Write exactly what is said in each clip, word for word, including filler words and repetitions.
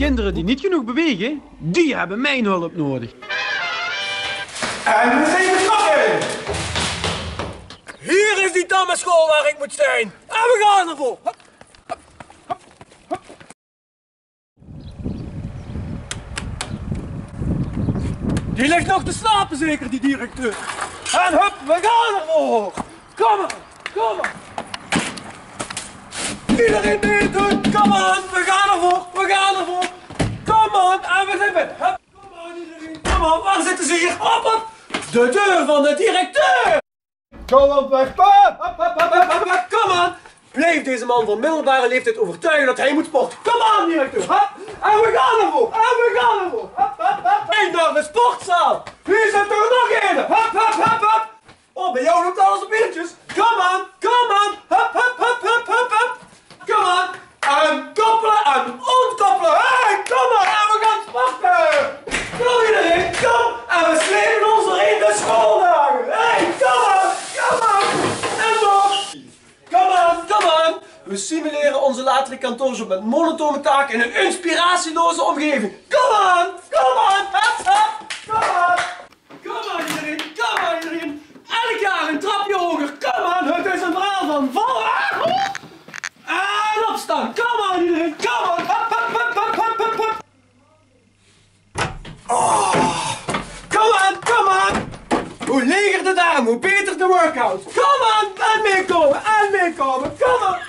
Kinderen die niet genoeg bewegen, die hebben mijn hulp nodig. En we zijn vertrokken! Hier is die tamme school waar ik moet zijn. En we gaan ervoor. Hup, hup, hup, hup. Die ligt nog te slapen zeker, die directeur. En hup, we gaan ervoor. Kom maar, kom maar. Iedereen meedoen, kom aan, we gaan ervoor, we gaan ervoor. Kom aan, en we zijn binnen. Hup, kom aan iedereen, kom aan, waar zitten ze hier? Hop, hop. De deur van de directeur. Kom op weg, pa! Kom aan! Blijf deze man van middelbare leeftijd overtuigen dat hij moet sporten. Kom aan, directeur! Hup. En we gaan ervoor! En we gaan ervoor! Eén naar de sportzaal! Hier zit er nog een! Hup, hup, hup, hup! Oh, bij jou loopt alles op eentjes! Kom aan! Kom aan! Hup, hup, hup, hup, hup, hup! Kom aan! En koppelen en ontkoppelen! Hey, kom maar! En we gaan sporten! Kom iedereen, kom! En we slepen ons doorheen de schooldagen! Hey, kom aan! Kom aan! En door! Kom aan, kom aan! We simuleren onze latere kantoorjob met monotone taken in een inspiratieloze omgeving. Kom aan! Kom aan! Hup, hup! Kom aan! Kom aan iedereen! Kom aan iedereen! Elk jaar een trapje hoger! Kom aan! Het is een verhaal van vallen! En opstaan! Kom aan iedereen! Kom aan! Hup, hup, hup, hup, hup, hup, hup. Oh. Kom aan! Kom aan! Hoe leger de darm, hoe beter de workout. Kom aan, en meekomen, en meekomen. Kom aan.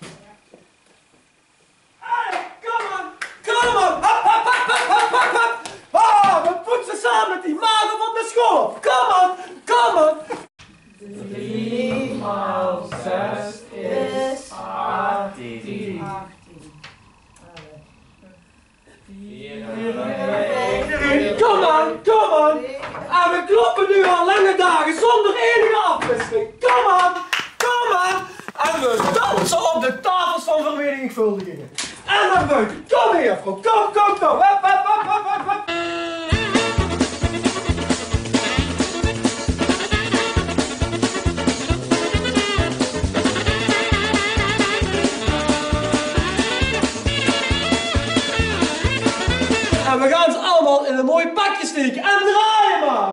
Hey, kom aan, kom aan. Hop, hop, hop, hop, hop, hop. Oh, we poetsen samen die magen van de school. Kom aan, kom aan. Drie maal zes is achttien. Kom aan, kom aan. En we kloppen nu al lange dagen zonder enige afwisseling. Kom aan, kom aan. En we dansen op de tafels van vermenigvuldigingen. En naar buiten. Kom hier, kom, kom, kom. Hup, hup, hup, hup, hup, hup. En we gaan ze allemaal in een mooi pakje steken en draaien maar!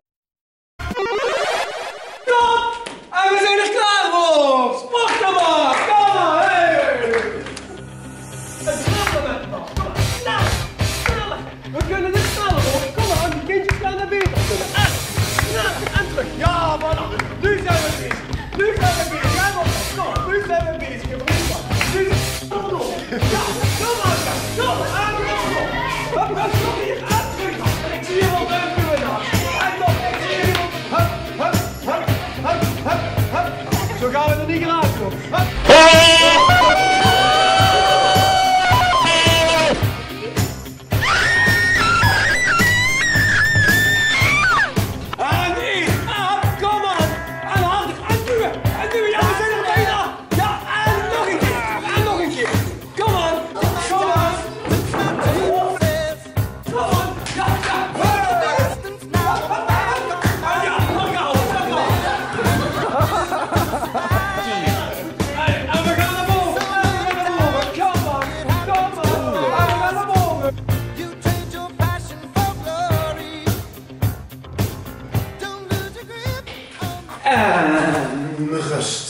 Kom! En we zijn er klaar voor! Sport dan maar! Kom maar! Hey! Het sneller met nog! Kom maar! Snel! Sneller! We kunnen dit sneller hoor! Kom maar! Die kindjes gaan naar beter kunnen! En! Snel! En terug! Ja, maar dan! Nu zijn we bezig! Nu zijn we bezig! Ja, maar kom! Nu zijn we bezig! Nu zijn we door! Ja! Kom maar! Kom! En we gaan door! Hup, hup, stop hier! En terug! Ik zie hier wel duimpje winnaar! En nog! Ik zie hier wel... Hup, hup, hup, hup, hup, hup! Zo gaan we er niet geraakt komen! Hup! En één! En kom aan! En harder! En duwen! En duwen! Ja, we zijn er bijna! Ja, en nog een keer! En nog een keer! Kom aan! Kom aan! En rust.